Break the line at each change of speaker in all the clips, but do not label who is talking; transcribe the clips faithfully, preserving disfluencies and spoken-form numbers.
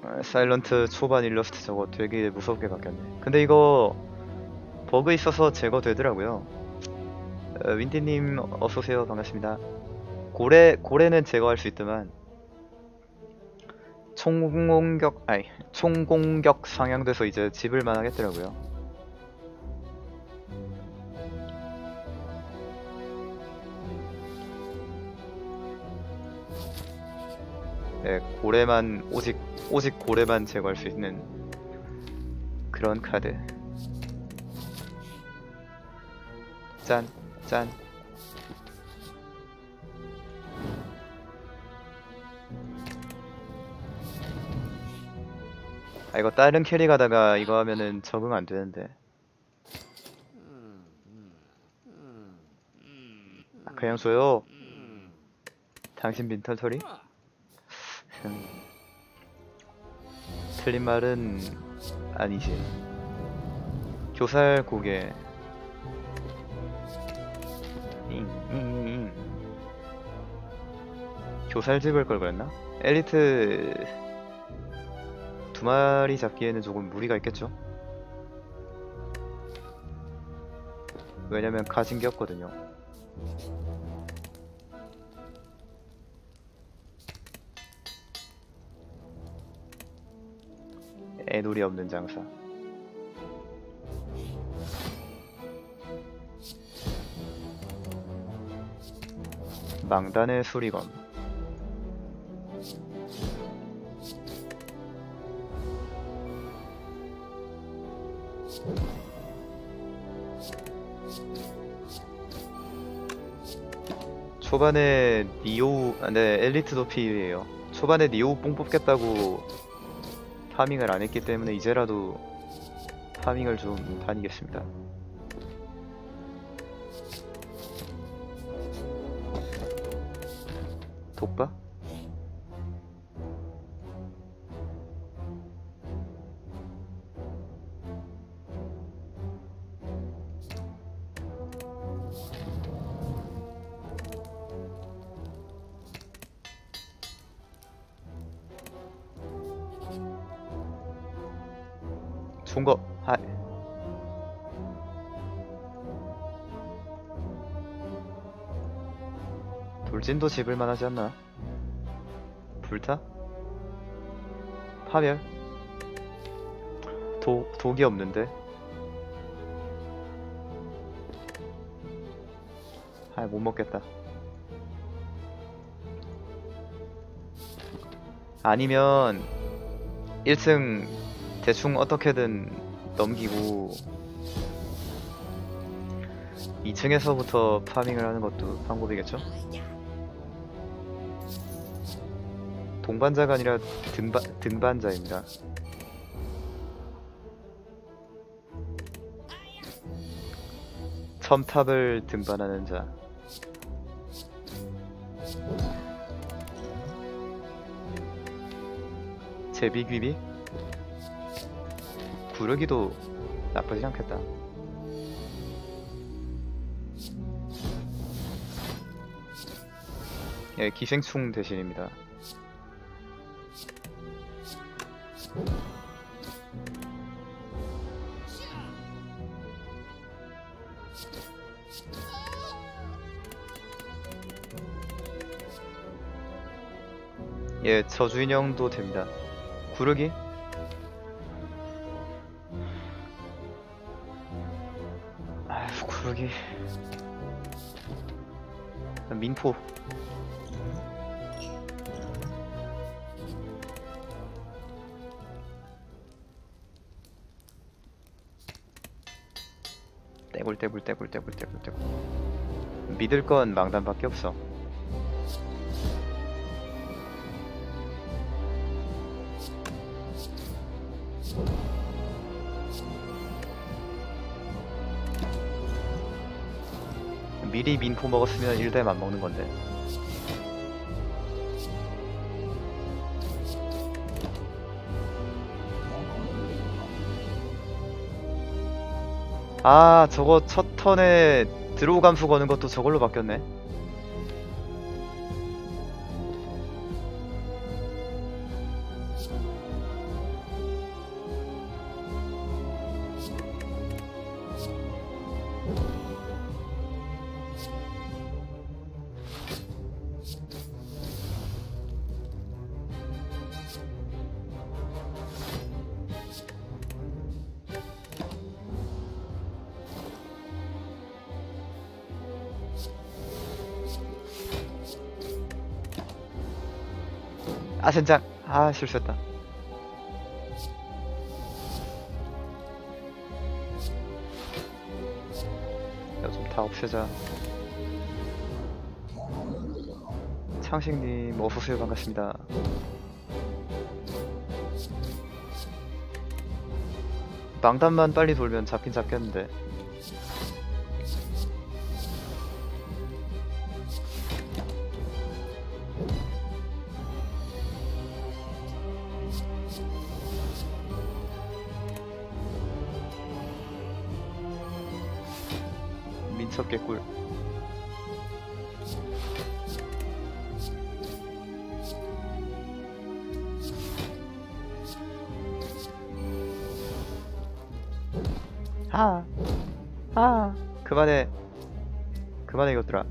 아, 사일런트 초반 일러스트 저거 되게 무섭게 바뀌었네. 근데 이거 버그 있어서 제거되더라고요. 어, 윈디님 어서오세요. 반갑습니다. 고래, 고래는 제거할 수 있더만 총공격, 아니 총공격 상향돼서 이제 집을만 하겠더라고요. 네, 고래만 오직 오직 고래만 제거할 수 있는 그런 카드. 짠, 짠. 아 이거 다른 캐리 가다가 이거 하면은 적응 안 되는데. 아, 그냥 줘요. 당신 빈털터리? 음, 틀린 말은 아니지. 교살 고개. 잉, 잉, 잉. 교살 집을 걸 그랬나? 엘리트 두 마리 잡기에는 조금 무리가 있겠죠? 왜냐면 가진 게 없거든요. 애놀이 없는 장사. 망단의 수리검. 초반에 니오, 아, 네, 엘리트 도피예요. 초반에 니오 뽕 뽑겠다고 파밍을 안 했기 때문에 이제라도 파밍을 좀 다니겠습니다. 독바? 좋은거 하 돌진도 집을만 하지 않나? 불타? 파멸? 도, 독이 없는데? 아, 못 먹겠다. 아니면 일 층 대충 어떻게든 넘기고 이 층에서부터 파밍을 하는 것도 방법이겠죠? 동반자가 아니라 등반, 등반자입니다. 첨탑을 등반하는 자. 제비귀비? 구르기도 나쁘지 않겠다. 예, 기생충 대신입니다. 예, 저주인형도 됩니다. 구르기? 아휴, 구르기. 민포. 떼굴 떼굴 떼굴 떼굴 떼굴 떼굴. 믿을 건 망단밖에 없어. 미리 민포 먹었으면 일 댐 안 먹는 건데. 아, 저거 첫 턴에 드로우 감수 거는 것도 저걸로 바뀌었네. 아 젠장. 아 실수했다. 야 좀 다 없애자. 창식님 어서오세요. 반갑습니다. 망단만 빨리 돌면 잡긴 잡겠는데. 민첩 개꿀. 아, 아, 그만해, 그만해 이것들아.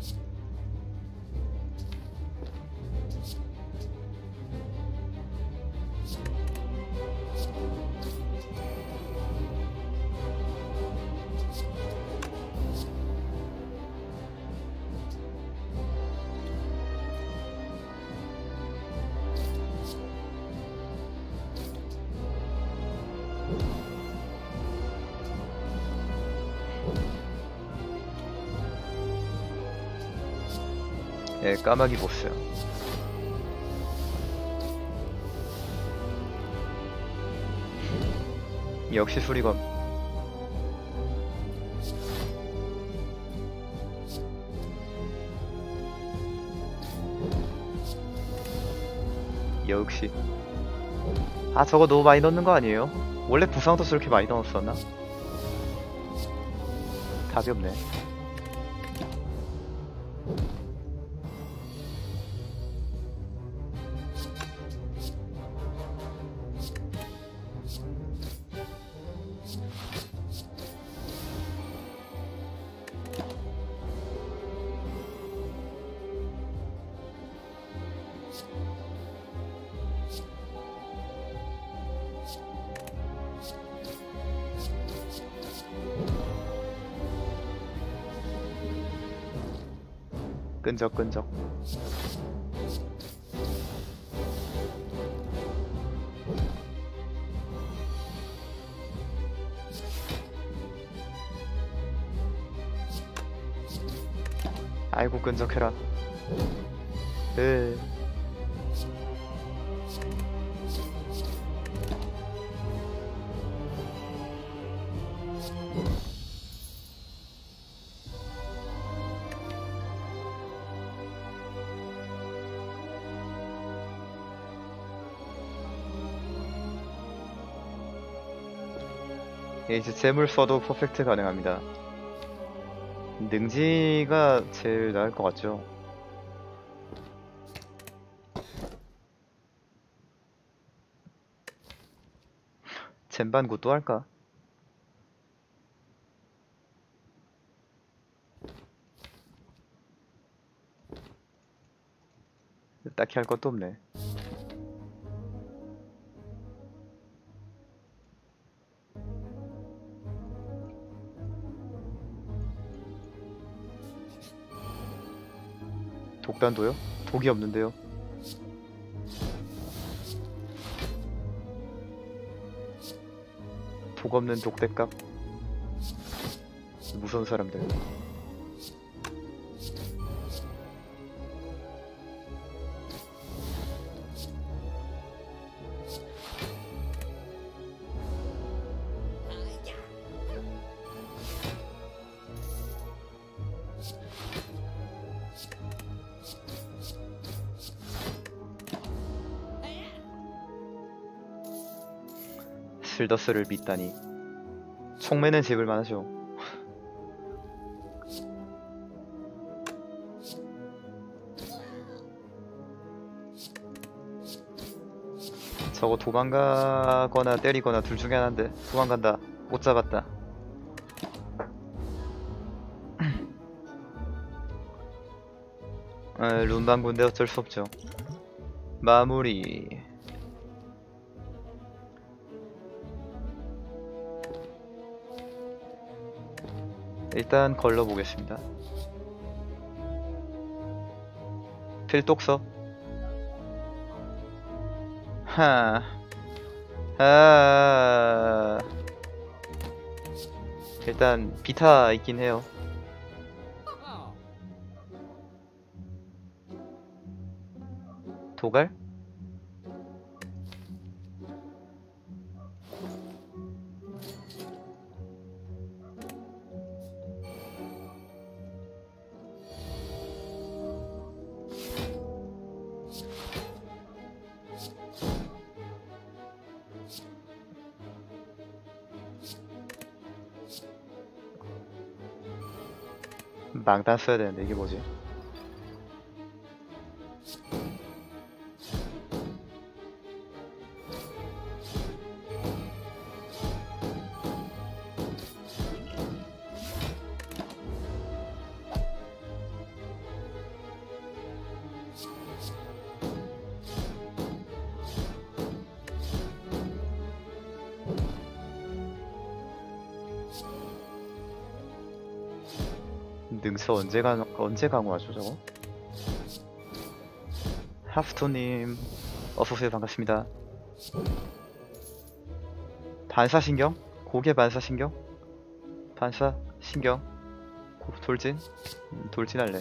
예, 까마귀 보스요. 역시 수리검. 역시. 아 저거 너무 많이 넣는 거 아니에요? 원래 부상도 저렇게 많이 넣었었나? 답이 없네. 끈적끈적. 아이고 끈적해라. 으. 예, 이제 재물 써도 퍼펙트 가능합니다. 능지가 제일 나을 것 같죠? 젠반구 또 할까? 딱히 할 것도 없네. 독단도요? 독이 없는데요. 독 없는 독대값. 무서운 사람들. 슬더스를 믿다니. 총매는 집을만 하죠. 저거 도망가거나 때리거나 둘 중에 하나인데. 도망간다. 못 잡았다. 아, 룬방군데 어쩔 수 없죠. 마무리. 일단 걸러보겠습니다. 필독서. 하. 아. 일단 비타 있긴 해요. 도갈? 망단 써야 되는데 이게 뭐지? 능서 언제 강 언제 강화하죠 저거? 하프토님 어서오세요. 반갑습니다. 반사신경? 고개 반사신경? 반사신경? 고- 돌진? 음, 돌진 할래.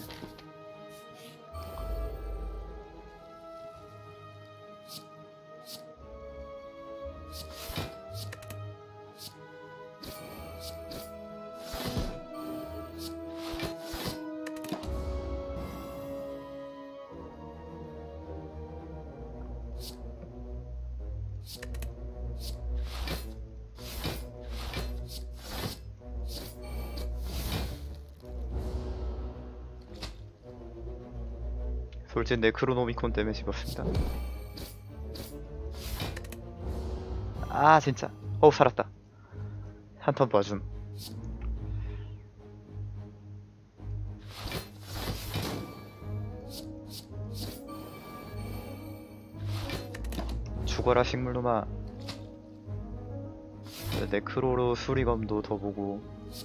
돌진 네크로노미콘 때문에 집었습니다. 아 진짜. 어우 살았다. 한 턴 봐줌. 죽어라 식물놈아. 네크로로 수리검도 더 보고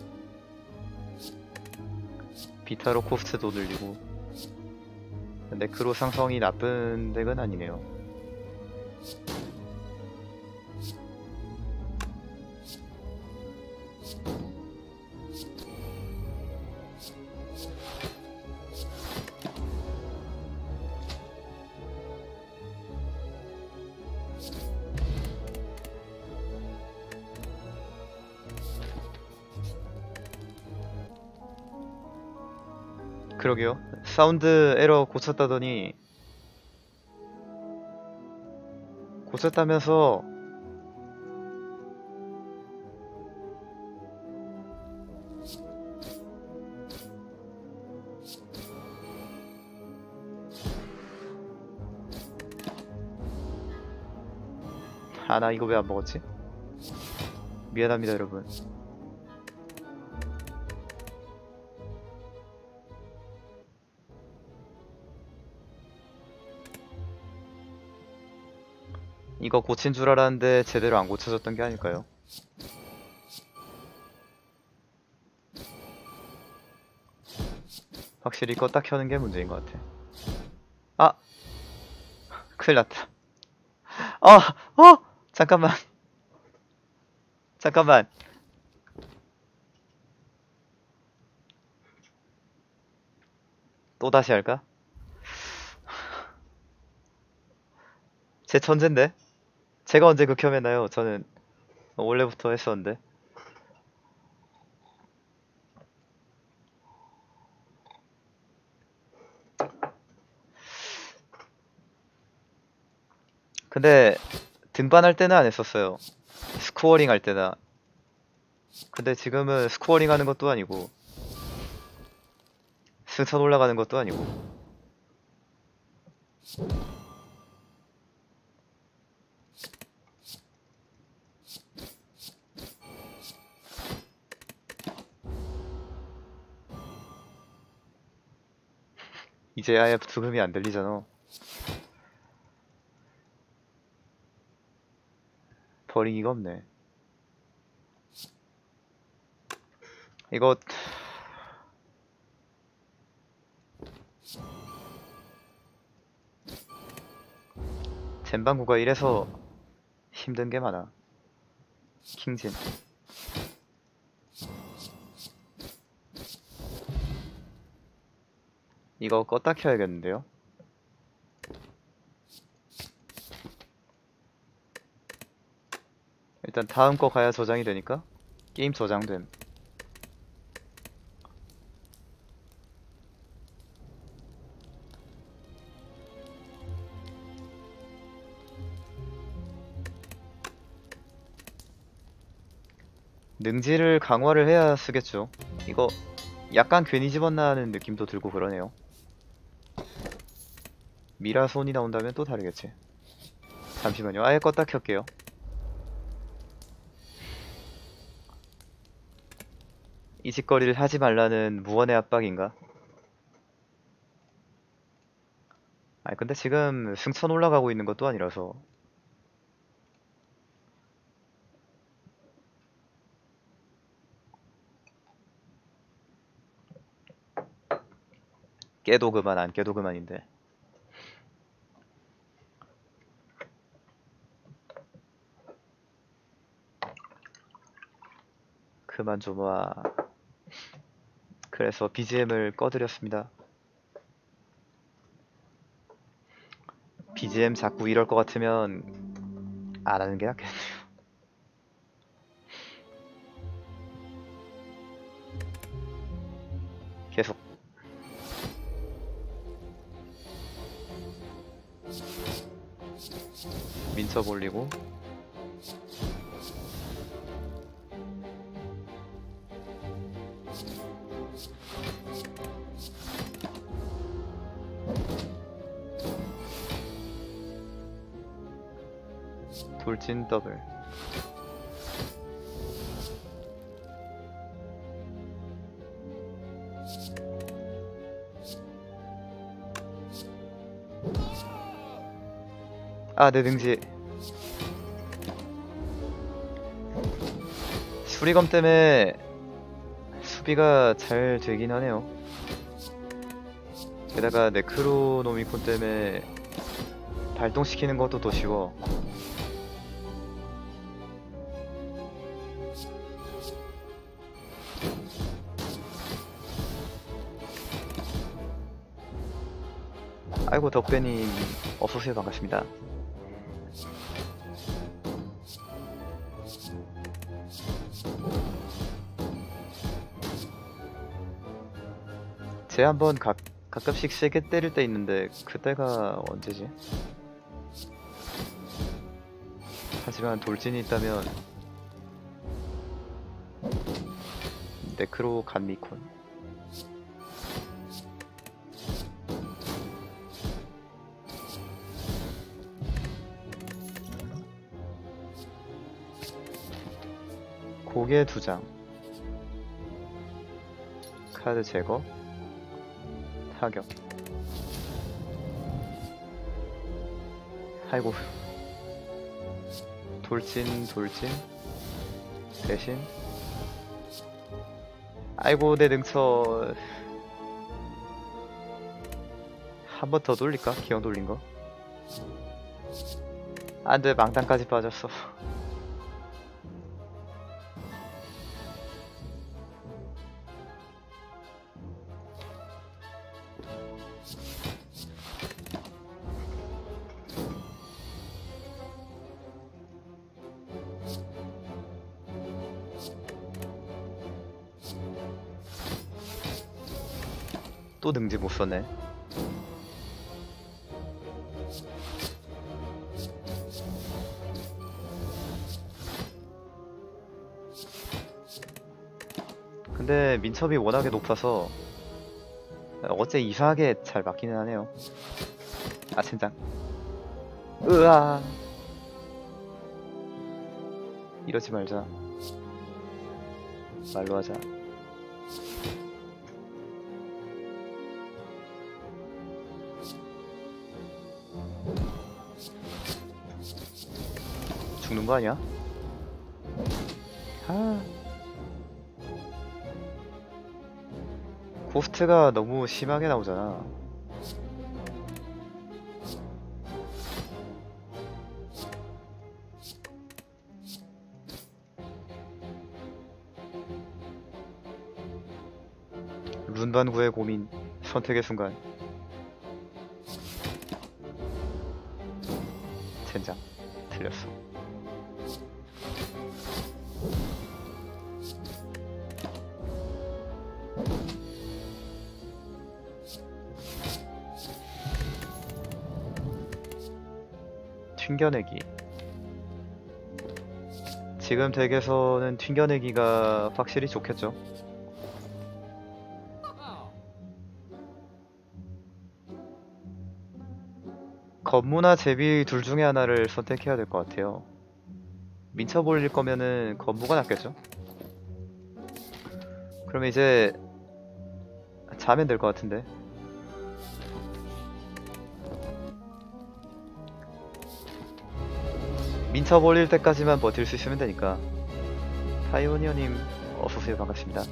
비타로 코스트도 늘리고. 네크로 상성이 나쁜 덱은 아니네요. 그러게요. 사운드 에러 고쳤다더니 고쳤다면서 아 나 이거 왜 안 먹었지? 미안합니다 여러분. 이거 고친 줄 알았는데 제대로 안 고쳐졌던 게 아닐까요? 확실히 껐다 켜는 게 문제인 것 같아. 아! 큰일 났다. 아! 어! 잠깐만. 잠깐만. 또 다시 할까? 제 천재인데? 제가 언제 극혐했나요? 저는 원래부터 했었는데. 근데 등반할 때는 안 했었어요. 스코어링 할 때나. 근데 지금은 스코어링 하는 것도 아니고 승천 올라가는 것도 아니고 이제 아예 부금이 안 들리잖아. 버리기가 없네. 이거 젠방구가 이래서 힘든 게 많아. 킹진. 이거 껐다 켜야겠는데요? 일단 다음 거 가야 저장이 되니까 게임 저장됨. 능지를 강화를 해야 쓰겠죠. 이거 약간 괜히 집었나 하는 느낌도 들고 그러네요. 미라손이 나온다면 또 다르겠지. 잠시만요. 아예 껐다 켤게요. 이 짓거리를 하지 말라는 무언의 압박인가? 아니 근데 지금 승천 올라가고 있는 것도 아니라서. 깨도 그만 안 깨도 그만인데. 그만 좀 와. 그래서 비지엠을 꺼드렸습니다. 비지엠 자꾸 이럴 것 같으면 안 하는 게 낫겠네요. 계속 민첩 올리고 돌진 더블. 아, 내 능지. 수리검 때문에 수비가 잘 되긴 하네요. 게다가 네크로노미콘 때문에 발동시키는 것도 더 쉬워. 아이고 덕배님 어서오세요. 반갑습니다. 쟤 한번 가, 가끔씩 세게 때릴 때 있는데 그때가 언제지? 하지만 돌진이 있다면 네크로 간미콘. 고개 두 장. 카드 제거. 타격. 아이고. 돌진 돌진 대신. 아이고 내 능처. 한 번 더 돌릴까? 기왕 돌린거. 안돼 망당까지 빠졌어. 또 능지 못 썼네. 근데 민첩이 워낙에 높아서 어째 이상하게 잘 맞기는 하네요. 아 젠장. 으아. 이러지 말자. 말로 하자. 죽는 거 아니야? 아. 고스트가 너무 심하게 나오잖아. 문반구의 고민, 선택의 순간. 젠장, 틀렸어. 튕겨내기. 지금 덱에서는 튕겨내기가 확실히 좋겠죠. 검무나 제비 둘 중에 하나를 선택해야 될 것 같아요. 민첩올릴 거면은 검무가 낫겠죠? 그러면 이제 자면 될 것 같은데. 민첩 올릴 때까지만 버틸 수 있으면 되니까. 파이오니어님 어서오세요. 반갑습니다.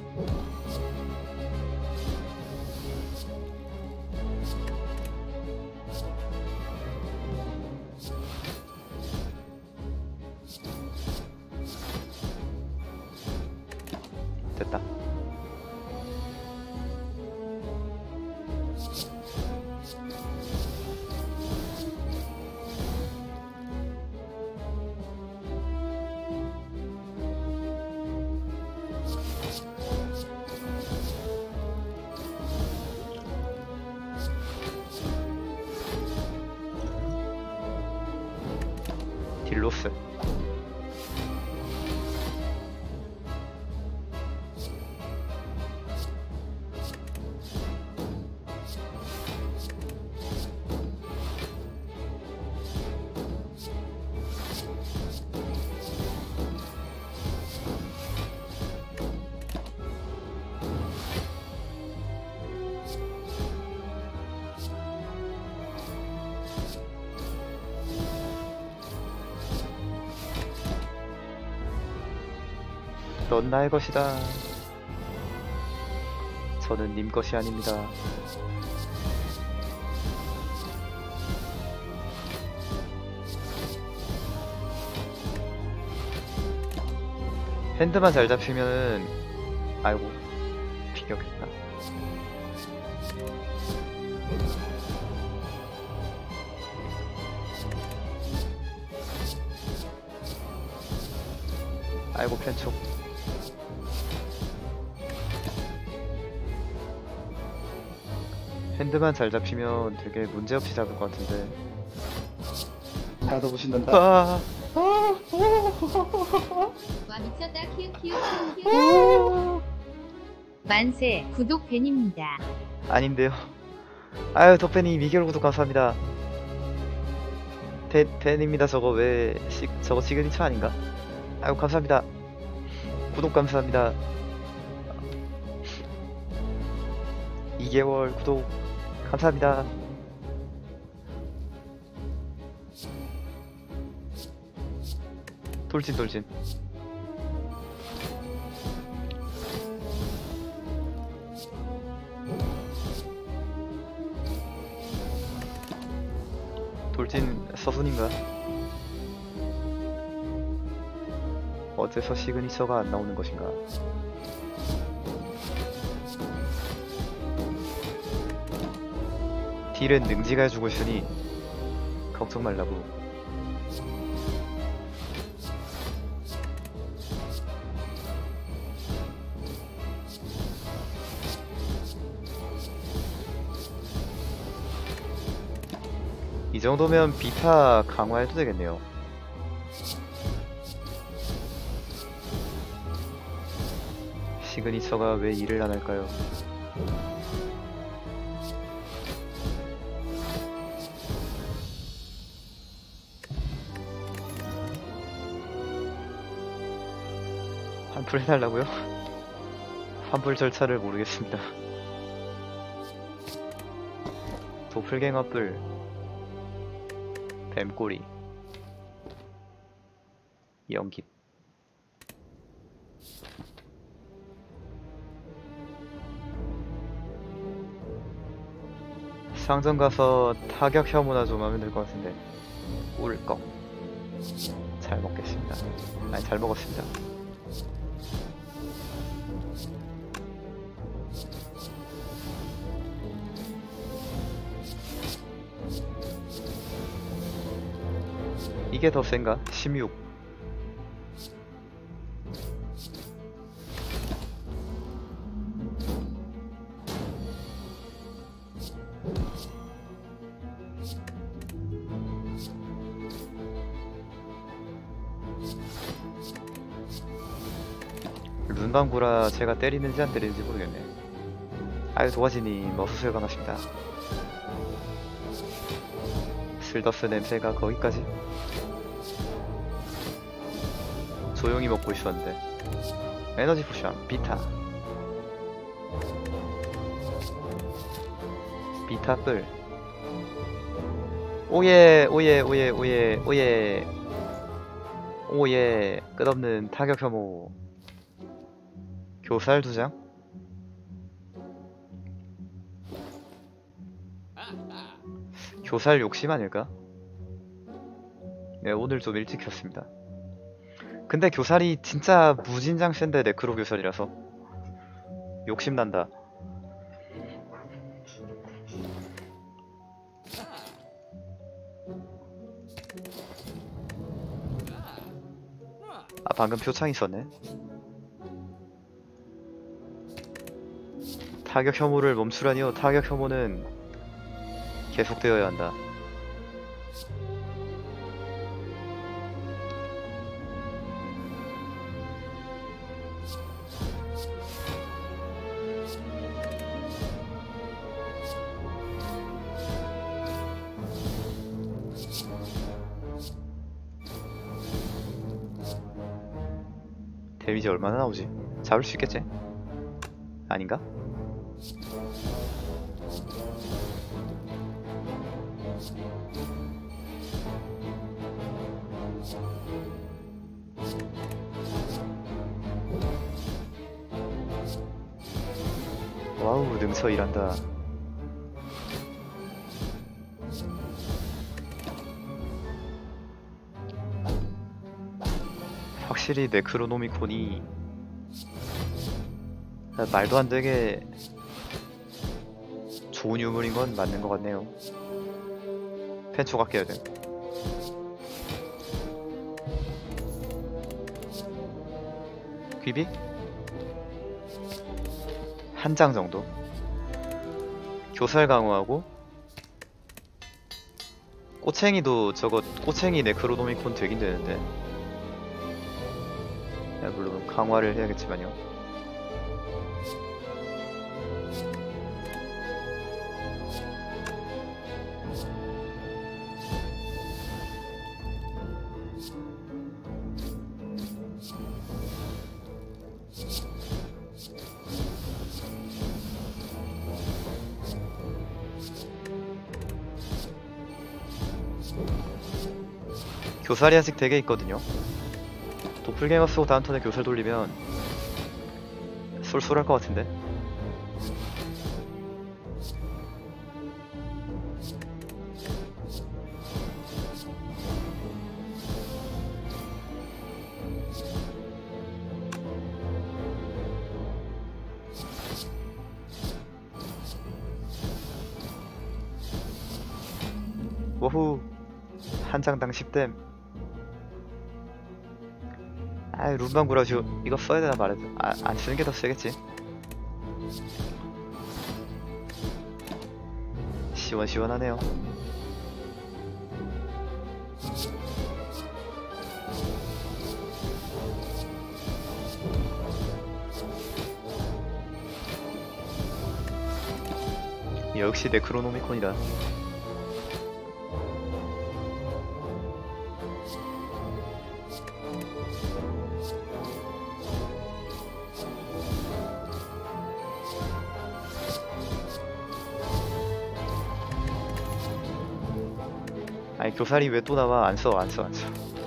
됐다. 딜로스. 넌 나의 것이다. 저는 님 것이 아닙니다. 핸드만 잘 잡히면은 아이고 비겼겠다. 아이고 편촉. 핸드만 잘 잡히면 되게 문제없이 잡을 것 같은데.
다도 보신단다.
아,
와 미쳤다 키읔 키읔 키읔 키읔 만세 구독 벤입니다.
아닌데요. 아유 덕팬이 미개월 구독 감사합니다. 대, 댄입니다. 저거 왜 시, 저거 시그니처 아닌가? 아유 감사합니다. 구독 감사합니다. 이 개월 구독 감사합니다. 돌진 돌진. 돌진 서순인가? 어째서 시그니처가 안 나오는 것인가? 딜은 능지가 해주고 있으니 걱정 말라고. 이 정도면 비타 강화해도 되겠네요. 시그니처가 왜 일을 안 할까요? 환불 해달라고요? 환불 절차를 모르겠습니다. 도플갱어뿔, 뱀꼬리, 연기. 상점 가서 타격 혐오나 좀 하면 될 것 같은데. 꿀꺽. 잘 먹겠습니다. 아니 잘 먹었습니다. 이게 더 센가? 십육. 눈방구라 제가 때리는지 안 때리는지 모르겠네. 아유, 도화지님 어서오세요. 반갑습니다. 슬더스 냄새가 거기까지? 조용히 먹고 있었는데. 에너지 포션 비타. 비타뿔. 오예 오예 오예 오예 오예 오예. 끝없는 타격 혐오. 교살 두 장? 교살 욕심 아닐까? 네, 오늘 좀 일찍 켰습니다. 근데 교살이 진짜 무진장 센데 네크로 교살이라서 욕심난다. 아, 방금 표창 있었네. 타격 혐오를 멈추라니요. 타격 혐오는 계속되어야 한다. 데미지 얼마나 나오지? 잡을 수 있겠지? 아닌가? 와우, 능서 일한다. 확실히 네크로노미콘이 말도 안 되게 좋은 유물인 건 맞는 것 같네요. 펜초가 깨야 돼. 귀비? 한 장 정도? 교살 강화하고 꼬챙이도 저거 꼬챙이 네크로노미콘 되긴 되는데, 야, 물론 강화를 해야겠지만요. 교살이 아직 되게 있거든요. 도플갱어 쓰고 다음 턴에 교살 돌리면 쏠쏠할 것 같은데. 워후. 한 장당 십 댐. 아이, 룸방구라주 이거 써야 되나 말해도 아, 안 쓰는 게 더 세겠지. 시원시원하네요. 역시 네크로노미콘이다. 아니, 교살이 왜 또 나와? 안 써, 안 써, 안 써.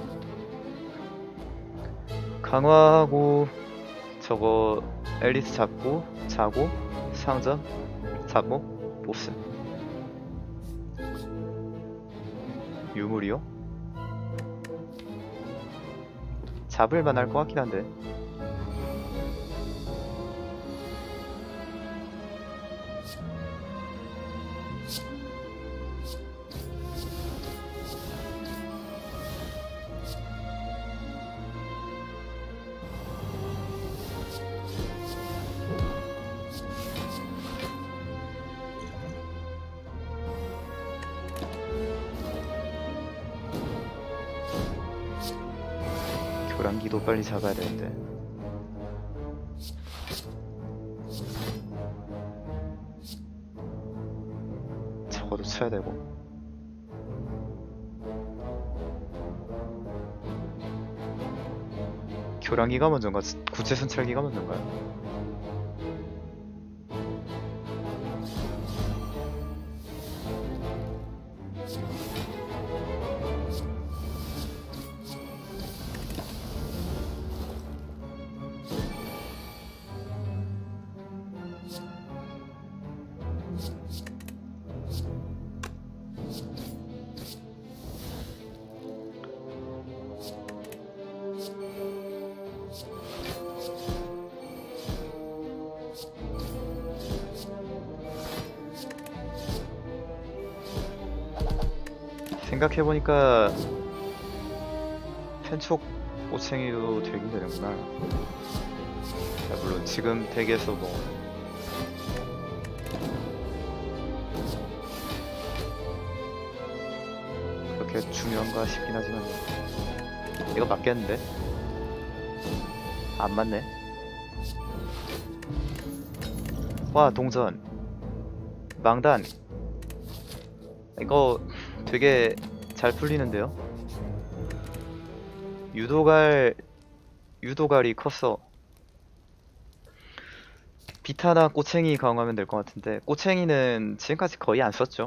강화하고 저거 앨리스 잡고 자고 상점 잡목 보스 유물이요? 잡을만 할 것 같긴 한데. 교란기도 빨리 잡아야 되는데. 저거도 쳐야 되고. 교란기가 먼저인가? 구체 순찰기가 먼저인가요? 생각해보니까 펜촉 꼬챙이도 되긴 되는구나. 야, 물론 지금 덱에서 뭐 그렇게 중요한가 싶긴 하지만 이거 맞겠는데? 안 맞네. 와, 동전 망단 이거 되게 잘 풀리는데요? 유도갈 유도갈이 컸어. 비타나 꼬챙이 강화하면 될 것 같은데 꼬챙이는 지금까지 거의 안 썼죠.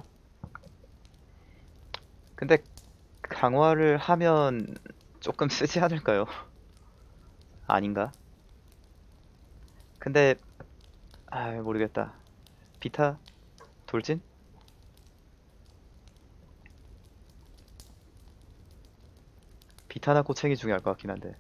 근데 강화를 하면 조금 쓰지 않을까요? 아닌가? 근데 아 모르겠다. 비타? 돌진? 비타나 꼬챙이 중에 알 것 같긴 한데.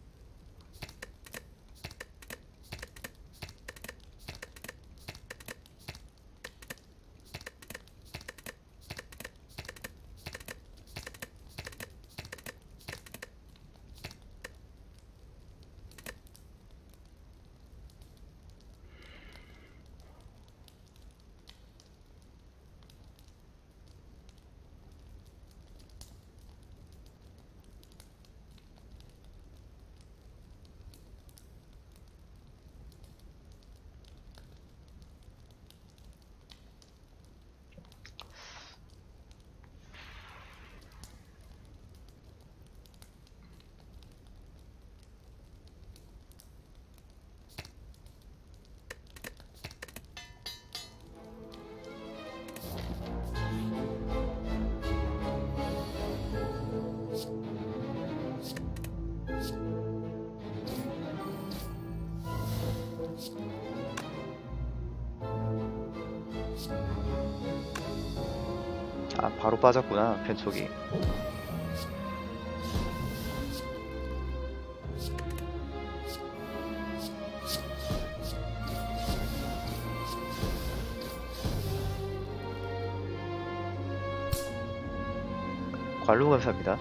아 바로 빠졌구나 펜촉이. 관로 감사합니다.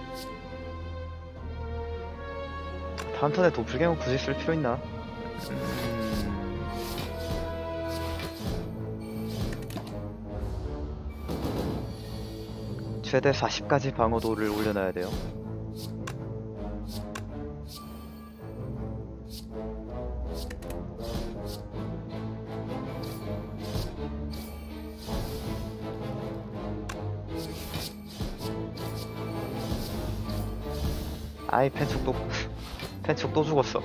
다음 턴에 도플갱어 굳이 쓸 필요 있나? 음... 최대 사십까지 방어도를 올려놔야 돼요. 아이 펜촉 또 펜촉 또 죽었어.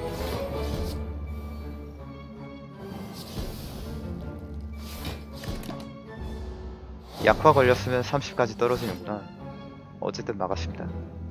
약화 걸렸으면 삼십까지 떨어지는구나. 어쨌든 막았습니다.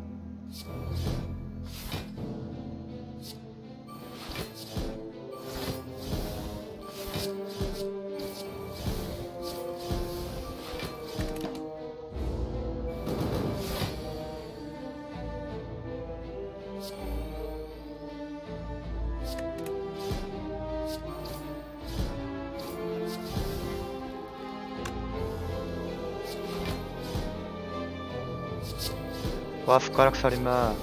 와 숟가락 살인마.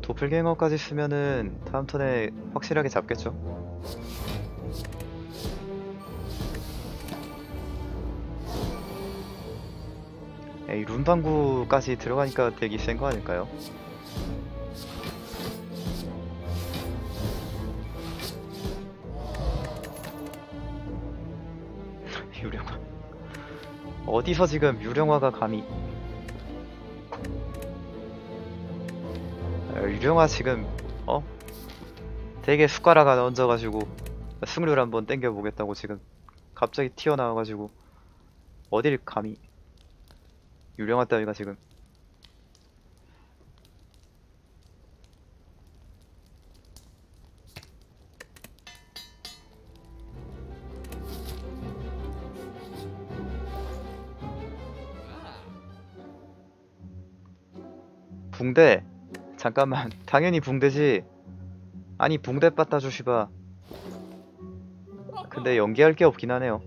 도플갱어까지 쓰면은 다음 턴에 확실하게 잡겠죠. 에이, 룬방구까지 들어가니까 되게 센 거 아닐까요? 유령화. 어디서 지금 유령화가 감히. 아, 유령화 지금 어? 되게 숟가락 하나 얹어가지고 승률 한번 땡겨보겠다고 지금 갑자기 튀어나와가지고 어딜 감히. 유령화 따위가 지금. 붕대. 잠깐만. 당연히 붕대지. 아니 붕대 빠따 주시바. 근데 연기할 게 없긴 하네요.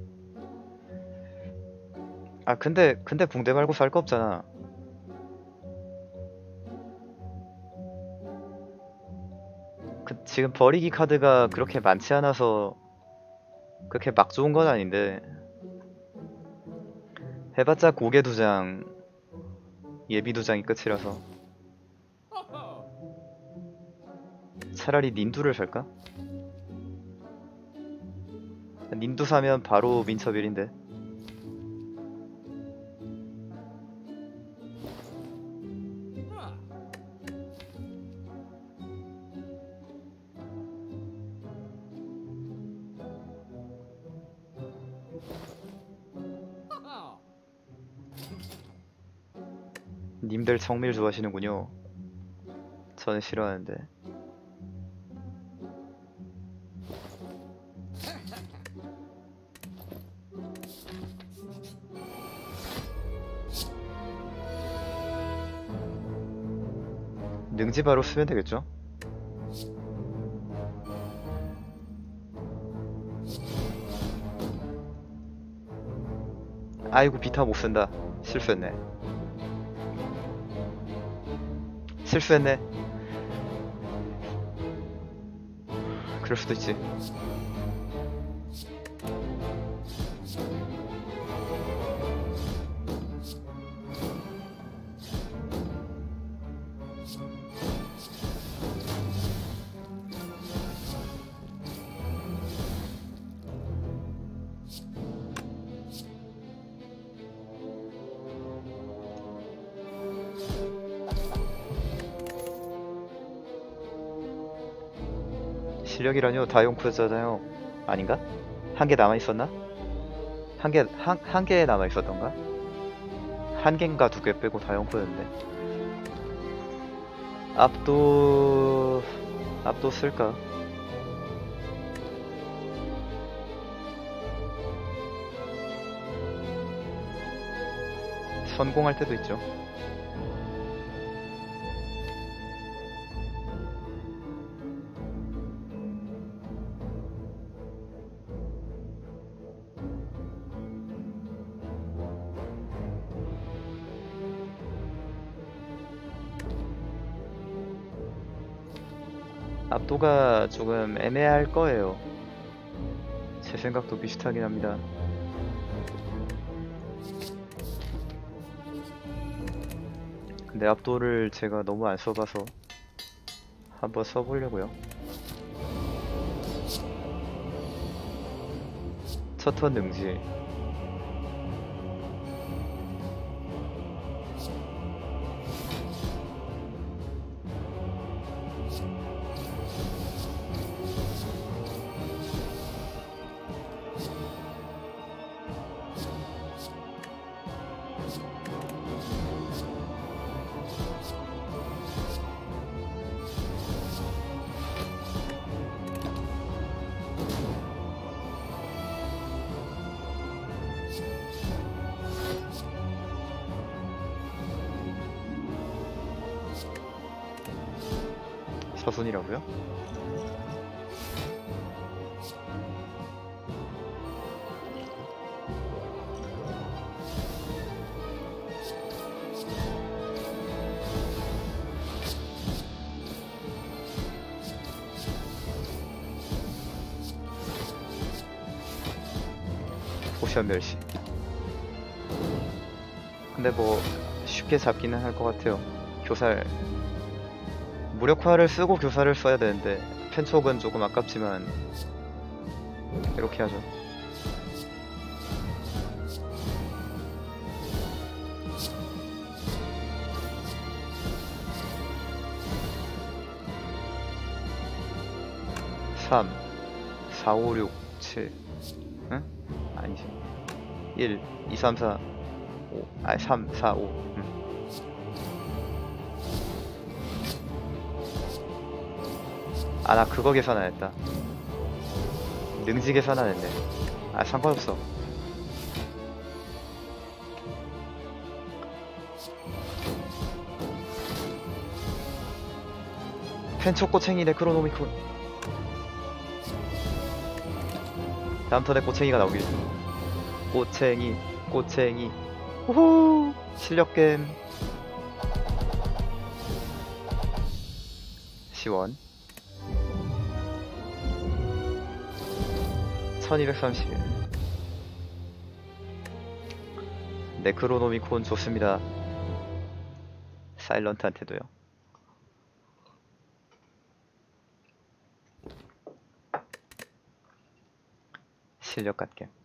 아 근데 근데 붕대 말고 살 거 없잖아. 그, 지금 버리기 카드가 그렇게 많지 않아서 그렇게 막 좋은 건 아닌데, 해봤자 고개 두 장, 예비 두 장이 끝이라서 차라리 닌두를 살까? 닌두 사면 바로 민첩일인데. 님들 정밀 좋아하시는군요. 저는 싫어하는데. 능지 바로 쓰면 되겠죠? 아이고 비타 못 쓴다. 실수했네. 실수했네. 그럴 수도 있지. 실력이라뇨? 다용쿠였잖아요. 아닌가? 한 개 남아있었나? 한 개, 한, 한 개 남아있었던가? 한 개인가 두 개 빼고 다용쿠였는데. 앞도... 앞도 쓸까? 성공할 때도 있죠. 압도가 조금 애매할 거예요. 제 생각도 비슷하긴 합니다. 근데 압도를 제가 너무 안 써봐서 한번 써보려고요. 첫 턴 능지. 서순이라고요? 루시안 멸시. 근데 뭐 쉽게 잡기는 할 것 같아요. 교살 무력화를 쓰고 교살을 써야 되는데 펜촉은 조금 아깝지만 이렇게 하죠. 삼, 사, 오, 육, 칠. 응? 아니지. 일, 이, 삼, 사, 오. 아니, 삼, 사, 오. 응. 아, 나 그거 계산 안 했다. 능지 계산 안 했네. 아, 상관없어. 펜촉 꼬챙이 네크로노미콘. 다음 턴에 꼬챙이가 나오길. 꼬챙이, 꼬챙이. 우후! 실력겜. 시원. 천이백삼십일. 네크로노미콘 좋습니다. 사일런트한테도요. 실력 같게.